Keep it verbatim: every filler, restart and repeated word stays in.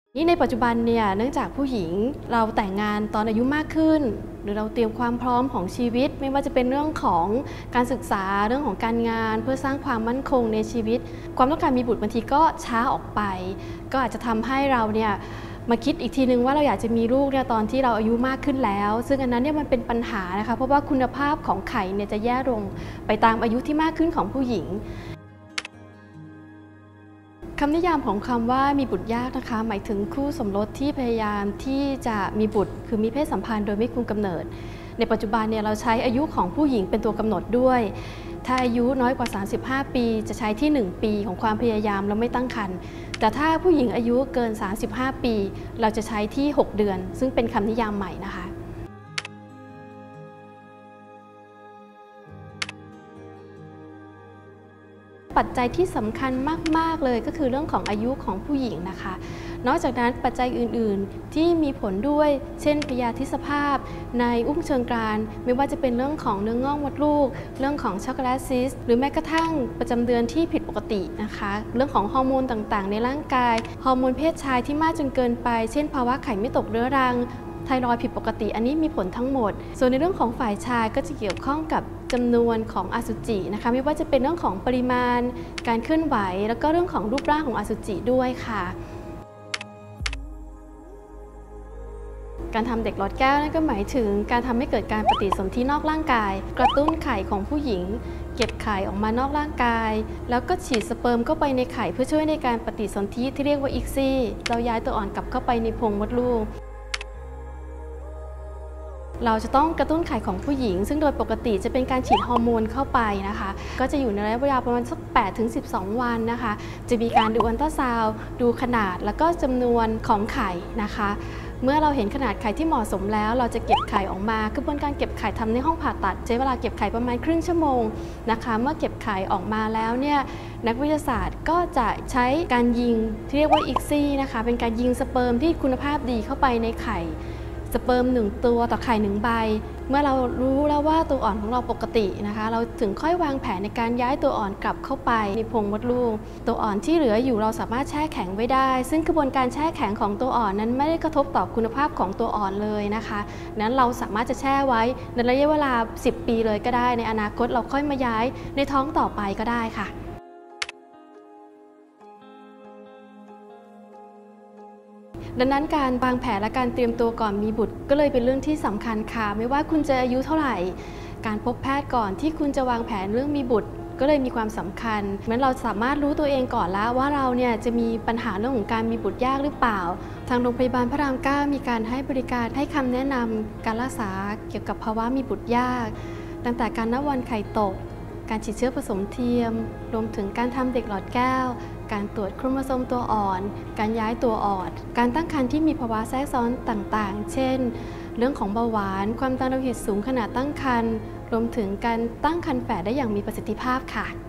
นี่ในปัจจุบันเนี่ยเนื่องจากผู้หญิงเราแต่งงานตอนอายุมากขึ้นหรือเราเตรียมความพร้อมของชีวิตไม่ว่าจะเป็นเรื่องของการศึกษาเรื่องของการงานเพื่อสร้างความมั่นคงในชีวิตความต้องการมีบุตรบางทีก็ช้าออกไปก็อาจจะทำให้เราเนี่ยมาคิดอีกทีนึงว่าเราอยากจะมีลูกเนี่ยตอนที่เราอายุมากขึ้นแล้วซึ่งอันนั้นเนี่ยมันเป็นปัญหานะคะเพราะว่าคุณภาพของไข่เนี่ยจะแย่ลงไปตามอายุที่มากขึ้นของผู้หญิงคำนิยามของคำว่ามีบุตรยากนะคะหมายถึงคู่สมรสที่พยายามที่จะมีบุตรคือมีเพศสัมพันธ์โดยไม่คุมกำเนิดในปัจจุบันเนี่ยเราใช้อายุของผู้หญิงเป็นตัวกำหนดด้วยถ้าอายุน้อยกว่าสามสิบห้าปีจะใช้ที่หนึ่งปีของความพยายามแล้วไม่ตั้งครรภ์แต่ถ้าผู้หญิงอายุเกินสามสิบห้าปีเราจะใช้ที่หกเดือนซึ่งเป็นคำนิยามใหม่นะคะปัจจัยที่สำคัญมากๆเลยก็คือเรื่องของอายุของผู้หญิงนะคะนอกจากนั้นปัจจัยอื่นๆที่มีผลด้วยเช่นพยาธิสภาพในอุ้งเชิงกรานไม่ว่าจะเป็นเรื่องของเนื้องอกมดลูกเรื่องของช็อกโกแลตซิสหรือแม้กระทั่งประจำเดือนที่ผิดปกตินะคะเรื่องของฮอร์โมนต่างๆในร่างกายฮอร์โมนเพศชายที่มากจนเกินไปเช่นภาวะไข่ไม่ตกเรื้อรังไทรอยด์ผิดปกติอันนี้มีผลทั้งหมดส่วนในเรื่องของฝ่ายชายก็จะเกี่ยวข้องกับจำนวนของอสุจินะคะไม่ว่าจะเป็นเรื่องของปริมาณการเคลื่อนไหวแล้วก็เรื่องของรูปร่างของอสุจิด้วยค่ะการทำเด็กหลอดแก้วนั่นก็หมายถึงการทำให้เกิดการปฏิสนธินอกร่างกายกระตุ้นไข่ของผู้หญิงเก็บไข่ออกมานอกร่างกายแล้วก็ฉีดสเปิร์มเข้าไปในไข่เพื่อช่วยในการปฏิสนธิที่เรียกว่าอิกซี่เราย้ายตัวอ่อนกลับเข้าไปในโพรงมดลูกเราจะต้องกระตุ้นไข่ของผู้หญิงซึ่งโดยปกติจะเป็นการฉีดฮอร์โมนเข้าไปนะคะก็จะอยู่ในระยะเวลาประมาณสัก แปดถึงสิบสอง วันนะคะจะมีการดูอัลตราซาวด์ดูขนาดแล้วก็จำนวนของไข่นะคะเมื่อเราเห็นขนาดไข่ที่เหมาะสมแล้วเราจะเก็บไข่ออกมากระบวนการเก็บไข่ทำในห้องผ่าตัดใช้เวลาเก็บไข่ประมาณครึ่งชั่วโมงนะคะเมื่อเก็บไข่ออกมาแล้วเนี่ยนักวิทยาศาสตร์ก็จะใช้การยิงที่เรียกว่าอิกซี่นะคะเป็นการยิงสเปิร์มที่คุณภาพดีเข้าไปในไข่สเปิร์มหนึ่งตัวต่อไข่หนึ่งใบเมื่อเรารู้แล้วว่าตัวอ่อนของเราปกตินะคะเราถึงค่อยวางแผนในการย้ายตัวอ่อนกลับเข้าไปในโพรงมดลูกตัวอ่อนที่เหลืออยู่เราสามารถแช่แข็งไว้ได้ซึ่งกระบวนการแช่แข็งของตัวอ่อนนั้นไม่ได้กระทบต่อคุณภาพของตัวอ่อนเลยนะคะนั้นเราสามารถจะแช่ไว้ในระยะเวลาสิบปีเลยก็ได้ในอนาคตเราค่อยมาย้ายในท้องต่อไปก็ได้ค่ะดังนั้นการวางแผนและการเตรียมตัวก่อนมีบุตรก็เลยเป็นเรื่องที่สำคัญค่ะไม่ว่าคุณจะอายุเท่าไหร่การพบแพทย์ก่อนที่คุณจะวางแผนเรื่องมีบุตรก็เลยมีความสำคัญเหมือนเราสามารถรู้ตัวเองก่อนแล้วว่าเราเนี่ยจะมีปัญหาเรื่องของการมีบุตรยากหรือเปล่าทางโรงพยาบาลพระรามเก้ามีการให้บริการให้คำแนะนำการรักษาเกี่ยวกับภาวะมีบุตรยากตั้งแต่การนับวันไข่ตกการฉีดเชื้อผสมเทียมรวมถึงการทำเด็กหลอดแก้วการตรวจโครโมโซมตัวอ่อนการย้ายตัวอ่อนการตั้งครรภ์ที่มีภาวะแทรกซ้อนต่างๆเช่นเรื่องของเบาหวานความดันโลหิตสูงขณะตั้งครรภ์รวมถึงการตั้งครรภ์แฝดได้อย่างมีประสิทธิภาพค่ะ